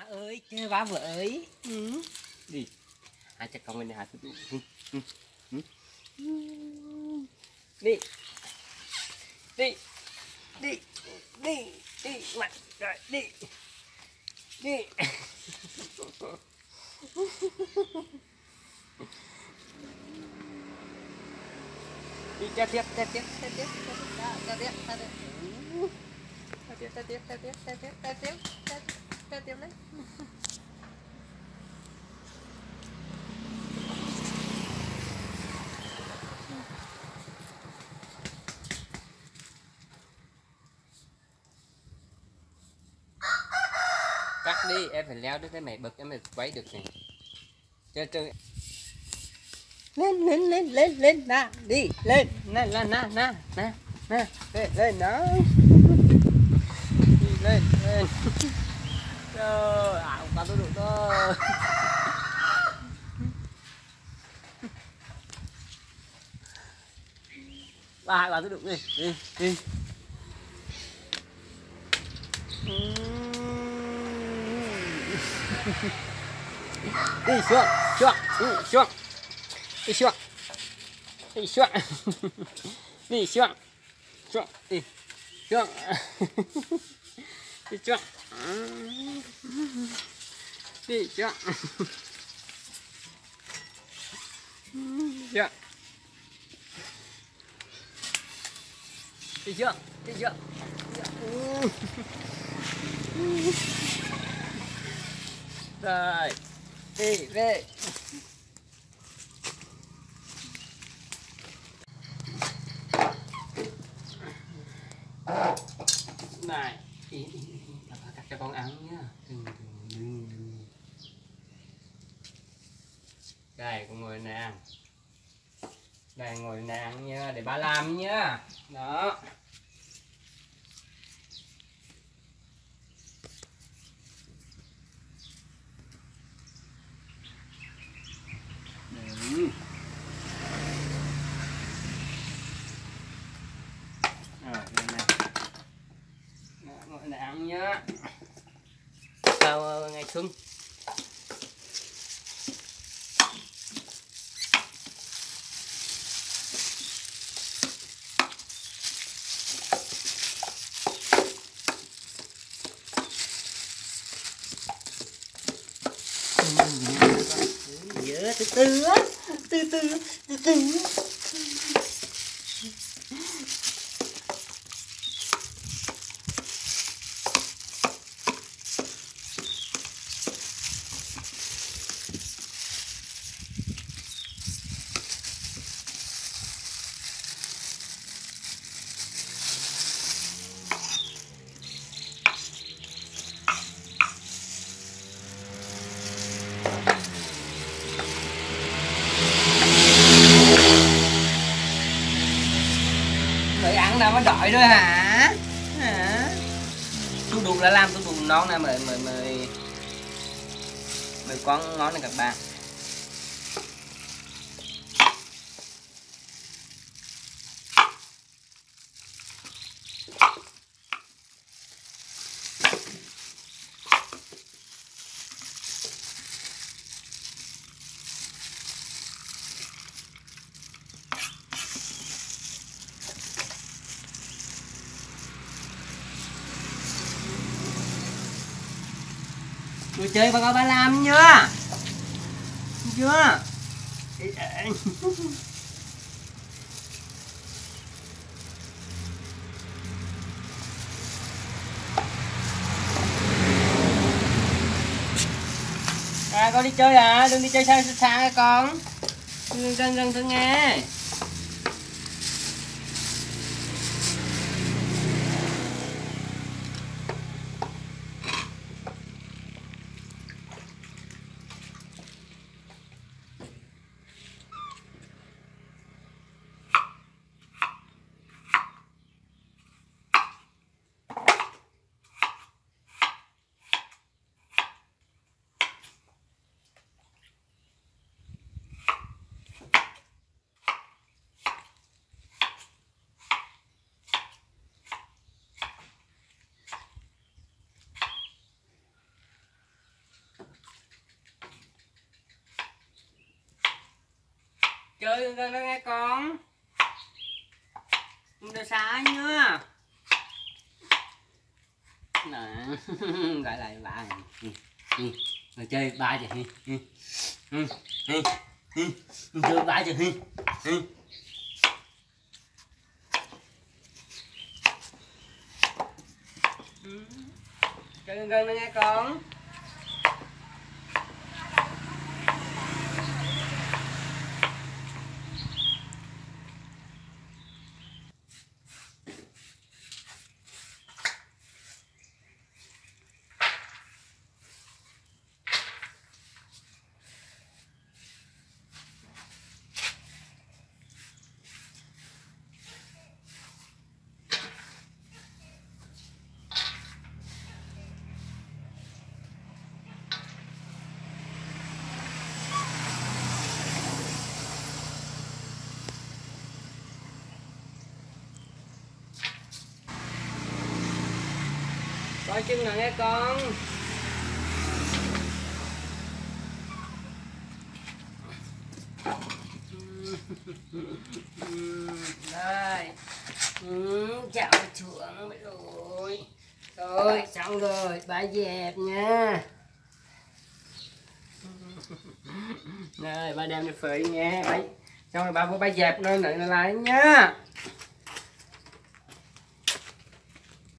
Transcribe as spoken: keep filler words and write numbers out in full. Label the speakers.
Speaker 1: ơi, chơi ba với. Ừ. Đi. Hai cha con mình đi hả? Đi. Đi. Đi. Đi. Đi. Mạnh. Rồi, đi. Đi. Đi cha tiếp, cha tiếp, cha tiếp, cha tiếp, cha tiếp. Ta tiếp, ta tiếp, ta tiếp, ta tiếp, ta tiếp, ta tiếp đấy. Cắt đi, em phải leo đến cái mày bực em mới quay được này. Chơi chơi. Lên lên lên lên lên nè, đi lên, nè nè nè nè nè nè, lên lên nó. Đi lên lên. Rồi, à không có tôi được thôi. Ba hai bà tôi được đi, đi đi. Đi xuống, xuống, đi xuống, đi xuống, đi xuống, đi xuống, xuống, đi xuống, đi xuống, đi xuống, xuống, đi xuống, đi xuống. Rồi, đi về. Này, cắt cho con ăn nhá. Đừng, đừng, đừng. Đây, con ngồi này ăn. Đây, ngồi này ăn nha, để ba làm nhá. Đó. Ừ. Rồi, đây này. Ngồi này ăn nhá. Sau ngày xuân. Từ từ á, từ từ, từ từ. Người ăn nào mà đói rồi hả? Hả? Tôi đụng là làm tôi đụng nón này mời mời mời mời con ngon này các bạn. Đồ chơi bà có ba làm chưa? Chưa? À con đi chơi à? Đừng đi chơi xa xa con. Đừng gần gần thôi nghe. chơi con đó nghe con. Không được xa nhá. Nè, gọi lại bà. Rồi chơi ba chứ. Chơi ba chứ. Chơi gần đó nghe con. Coi chân nào nghe con. Đây. Ừ, chào chuộng rồi. Rồi, xong rồi, bà dẹp nha. Rồi, bà đem đi phơi nha. Xong rồi bà vô bà dẹp nơi này lại nha.